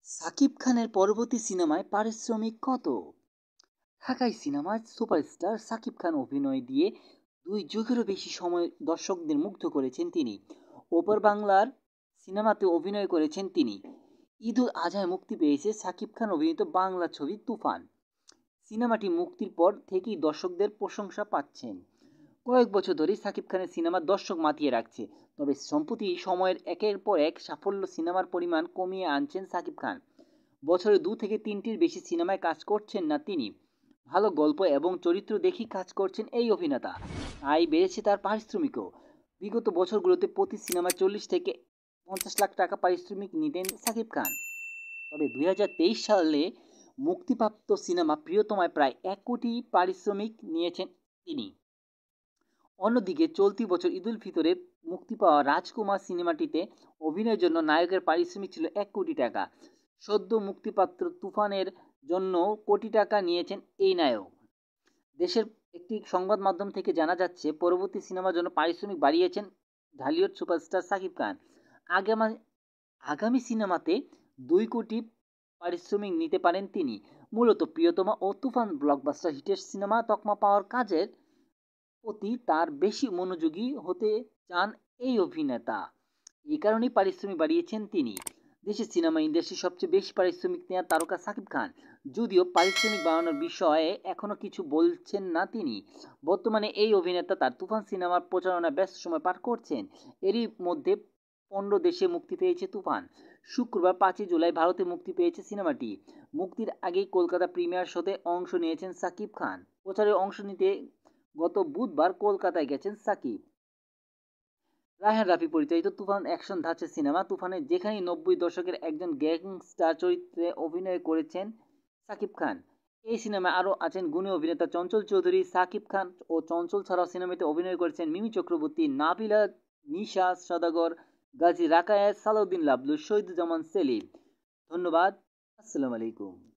সাকিব খানের পরবর্তী সিনেমায় পারিশ্রমিক কত? ঢাকাই সিনেমার সুপারস্টার সাকিব খান অভিনয় দিয়ে ২ যুগেরও বেশি সময় দর্শকদের মুগ্ধ করেছেন তিনি। ওপার বাংলার সিনেমাতে অভিনয় করেছেন তিনি। ঈদুল আজহায় মুক্তি পেয়েছে সাকিব খান অভিনীত বাংলা ছবি তুফান। সিনেমাটি মুক্তির পর থেকেই দর্শকদের প্রশংসা পাচ্ছেন। কয়েক বছর ধরেই সাকিব খানের সিনেমা দর্শক মাতিয়ে রাখছে। তবে সম্প্রতি সময়ের একের পর এক সাফল্য সিনেমার পরিমাণ কমিয়ে আনছেন সাকিব খান। বছরে ২ থেকে ৩টির বেশি সিনেমায় কাজ করছেন না তিনি। ভালো গল্প এবং চরিত্র দেখেই কাজ করছেন এই অভিনেতা, তাই বেড়েছে তার পারিশ্রমিকও। বিগত বছরগুলোতে প্রতি সিনেমায় ৪০ থেকে ৫০ লাখ টাকা পারিশ্রমিক নিতেন সাকিব খান। তবে ২০২৩ সালে মুক্তিপ্রাপ্ত সিনেমা প্রিয়তমায় প্রায় ১ কোটি পারিশ্রমিক নিয়েছেন তিনি। অন্যদিকে চলতি বছর ঈদুল ফিতরে মুক্তি পাওয়া রাজকুমার সিনেমাটিতে অভিনয়ের জন্য নায়কের পারিশ্রমিক ছিল ১ কোটি টাকা। সদ্য মুক্তিপ্রাপ্ত তুফানের জন্য কোটি টাকা নিয়েছেন এই নায়ক। দেশের একটি সংবাদ মাধ্যম থেকে জানা যাচ্ছে, পরবর্তী সিনেমার জন্য পারিশ্রমিক বাড়িয়েছেন ঢালিউড সুপারস্টার সাকিব খান। আগামী আগামী সিনেমাতে ২ কোটি পারিশ্রমিক নিতে পারেন তিনি। মূলত প্রিয়তমা ও তুফান ব্লকবাস্টার হিটের সিনেমা তকমা পাওয়ার কাজের প্রতি তার বেশি মনোযোগী হতে চান এই অভিনেতা। এই কারণেই পারিশ্রমিক বাড়িয়েছেন তিনি। দেশের সিনেমা ইন্ডাস্ট্রির সবচেয়ে বেশি পারিশ্রমিক নেওয়া তারকা সাকিব খান। যদিও পারিশ্রমিক বাড়ানোর বিষয়ে এখনও কিছু বলছেন না তিনি। বর্তমানে এই অভিনেতা তার তুফান সিনেমার প্রচারণায় ব্যস্ত সময় পার করছেন। এরই মধ্যে ১৫ দেশে মুক্তি পেয়েছে তুফান। শুক্রবার ৫ই জুলাই ভারতে মুক্তি পেয়েছে সিনেমাটি। মুক্তির আগেই কলকাতা প্রিমিয়ার শোতে অংশ নিয়েছেন সাকিব খান। প্রচারে অংশ নিতে গত বুধবার কলকাতায় গেছেন সাকিব। রায়হান রাফি পরিচালিত তুফান অ্যাকশন ধাঁচের সিনেমা। তুফানে যেখানেই ৯০ দশকের একজন গ্যাংস্টার চরিত্রে অভিনয় করেছেন সাকিব খান। এই সিনেমায় আরও আছেন গুণী অভিনেতা চঞ্চল চৌধুরী। সাকিব খান ও চঞ্চল ছাড়াও সিনেমাতে অভিনয় করেছেন মিমি চক্রবর্তী, নাবিলা, নিশা সওদাগর, গাজী রাকায়েত, সালাউদ্দিন লাবলু, শহীদুজ্জামান সেলিম। ধন্যবাদ। আসসালামু আলাইকুম।